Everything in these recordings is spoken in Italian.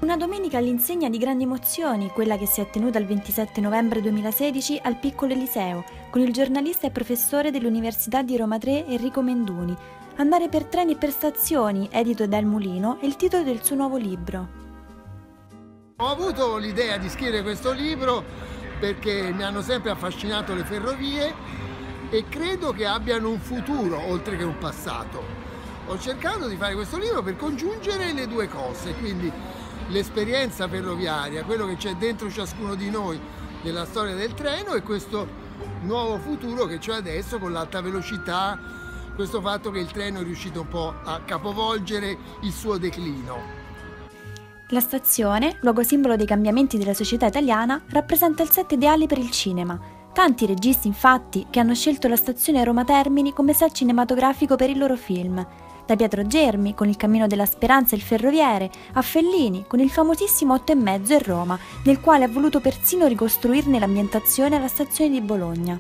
Una domenica all'insegna di grandi emozioni, quella che si è tenuta il 27 novembre 2016 al Piccolo Eliseo, con il giornalista e professore dell'Università di Roma III Enrico Menduni. Andare per treni e per stazioni, edito da El Mulino, è il titolo del suo nuovo libro. Ho avuto l'idea di scrivere questo libro perché mi hanno sempre affascinato le ferrovie e credo che abbiano un futuro oltre che un passato. Ho cercato di fare questo libro per congiungere le due cose, quindi l'esperienza ferroviaria, quello che c'è dentro ciascuno di noi nella storia del treno e questo nuovo futuro che c'è adesso con l'alta velocità, questo fatto che il treno è riuscito un po' a capovolgere il suo declino. La stazione, luogo simbolo dei cambiamenti della società italiana, rappresenta il set ideale per il cinema. Tanti registi, infatti, che hanno scelto la stazione Roma Termini come set cinematografico per i loro film. Da Pietro Germi, con Il cammino della speranza e Il ferroviere, a Fellini, con il famosissimo 8,5 e Roma, nel quale ha voluto persino ricostruirne l'ambientazione alla stazione di Bologna.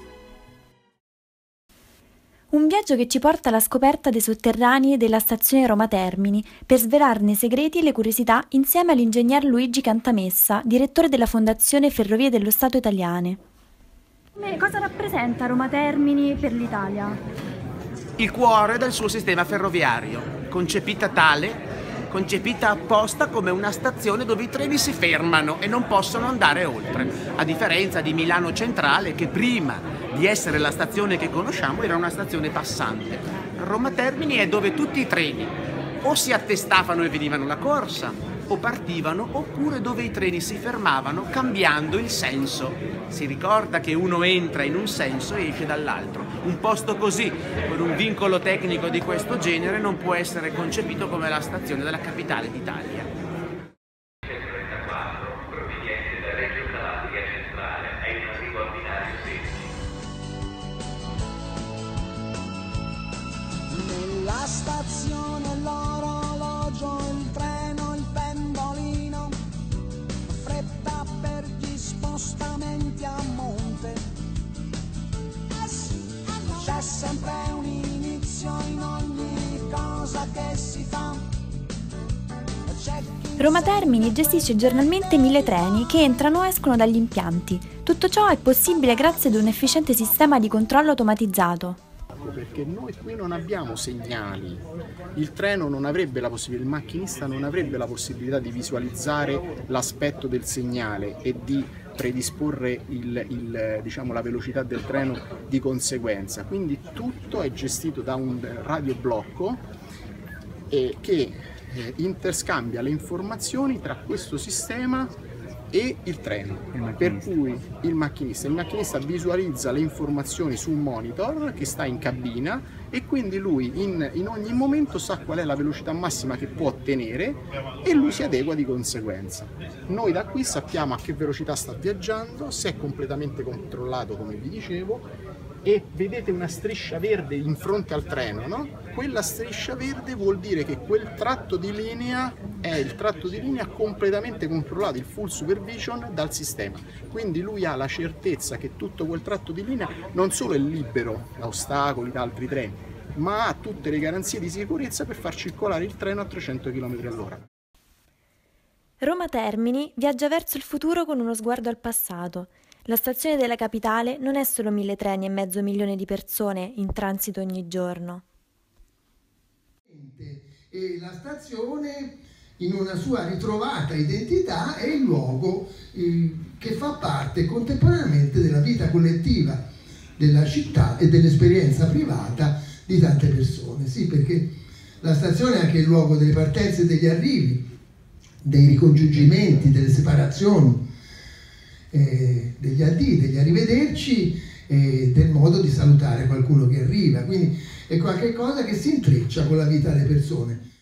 Un viaggio che ci porta alla scoperta dei sotterranei della stazione Roma Termini, per svelarne i segreti e le curiosità insieme all'ingegner Luigi Cantamessa, direttore della Fondazione Ferrovie dello Stato Italiane. Cosa rappresenta Roma Termini per l'Italia? Il cuore del suo sistema ferroviario, concepita apposta come una stazione dove i treni si fermano e non possono andare oltre, a differenza di Milano Centrale che prima di essere la stazione che conosciamo era una stazione passante. Roma Termini è dove tutti i treni o si attestavano e venivano alla corsa o partivano, oppure dove i treni si fermavano cambiando il senso. Si ricorda che uno entra in un senso e esce dall'altro. Un posto così, con un vincolo tecnico di questo genere, non può essere concepito come la stazione della capitale d'Italia. Nella stazione l'orologio, il treno, il pendolino, fretta per gli spostamenti a monte. C'è sempre un inizio in ogni cosa che si fa. Roma Termini gestisce giornalmente 1000 treni che entrano e escono dagli impianti. Tutto ciò è possibile grazie ad un efficiente sistema di controllo automatizzato. Perché noi qui non abbiamo segnali, il treno non avrebbe la possibilità, il macchinista non avrebbe la possibilità di visualizzare l'aspetto del segnale e di predisporre diciamo, la velocità del treno di conseguenza. Quindi tutto è gestito da un radioblocco che interscambia le informazioni tra questo sistema e il treno, per cui il macchinista visualizza le informazioni su un monitor che sta in cabina e quindi lui in ogni momento sa qual è la velocità massima che può ottenere e lui si adegua di conseguenza. Noi da qui sappiamo a che velocità sta viaggiando, se è completamente controllato come vi dicevo, e vedete una striscia verde in fronte al treno, no? Quella striscia verde vuol dire che quel tratto di linea è il tratto di linea completamente controllato, il full supervision dal sistema. Quindi lui ha la certezza che tutto quel tratto di linea non solo è libero da ostacoli, da altri treni, ma ha tutte le garanzie di sicurezza per far circolare il treno a 300 km/h. Roma Termini viaggia verso il futuro con uno sguardo al passato. La stazione della capitale non è solo 1000 treni e mezzo milione di persone in transito ogni giorno. E la stazione, in una sua ritrovata identità, è il luogo che fa parte contemporaneamente della vita collettiva della città e dell'esperienza privata di tante persone. Sì, perché la stazione è anche il luogo delle partenze e degli arrivi, dei ricongiungimenti, delle separazioni, degli addii, degli arrivederci e del modo di salutare qualcuno che arriva. Quindi è qualcosa che si intreccia con la vita delle persone.